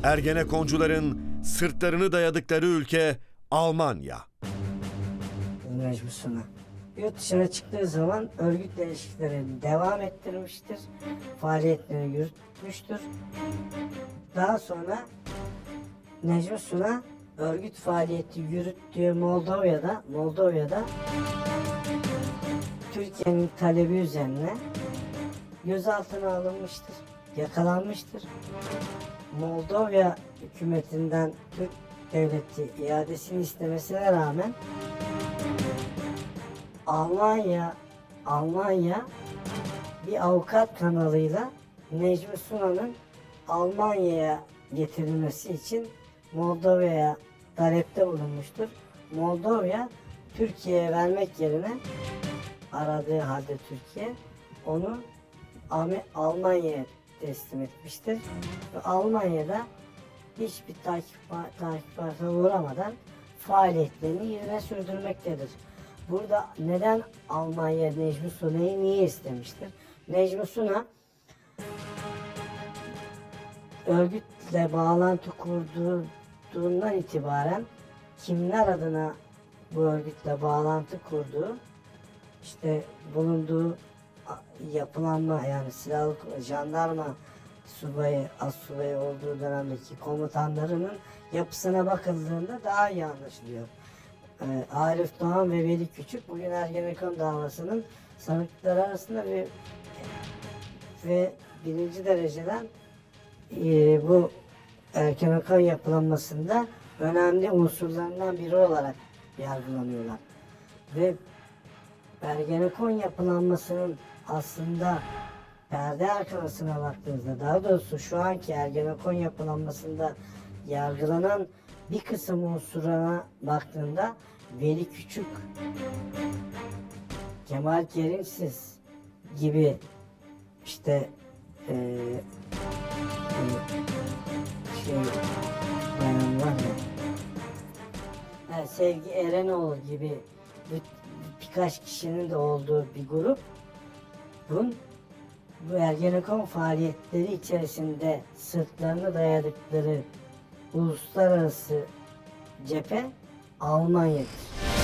Ergenekoncuların sırtlarını dayadıkları ülke Almanya. Necmi Suna. Yurt dışına çıktığı zaman örgütle ilişkileri devam ettirmiştir. Faaliyetlerini yürütmüştür. Daha sonra Necmi Suna örgüt faaliyeti yürüttüğü Moldova'da Türkiye'nin talebi üzerine gözaltına alınmıştır, yakalanmıştır. Moldova hükümetinden Türk devleti iadesini istemesine rağmen Almanya bir avukat kanalıyla Necmi Suna'nın Almanya'ya getirilmesi için Moldova'ya talepte bulunmuştur. Moldova Türkiye'ye vermek yerine aradığı halde Türkiye onu Almanya'ya teslim etmiştir. Ve Almanya'da hiçbir takipata uğramadan faaliyetlerini yerine sürdürmektedir. Burada neden Almanya Necmi Suna'yı niye istemiştir? Necmi Suna örgütle bağlantı kurduğundan itibaren kimler adına bu örgütle bağlantı kurduğu, işte bulunduğu yapılanma, yani silahlı jandarma subayı, astsubayı olduğu dönemdeki komutanlarının yapısına bakıldığında daha iyi anlaşılıyor. Arif Doğan ve Veli Küçük bugün Ergenekon davasının sanıkları arasında ve birinci dereceden bu Ergenekon yapılanmasında önemli unsurlarından biri olarak yargılanıyorlar. Ve Ergenekon yapılanmasının aslında perde arkasına baktığınızda, daha doğrusu şu anki Ergenekon yapılanmasında yargılanan bir kısım unsuruna baktığında Veli Küçük, Kemal Kerimsiz gibi işte bayan var ya, Sevgi Erenoğlu gibi birkaç kişinin de olduğu bir grup bu Ergenekon faaliyetleri içerisinde sırtlarını dayadıkları uluslararası cephe Almanya'dır.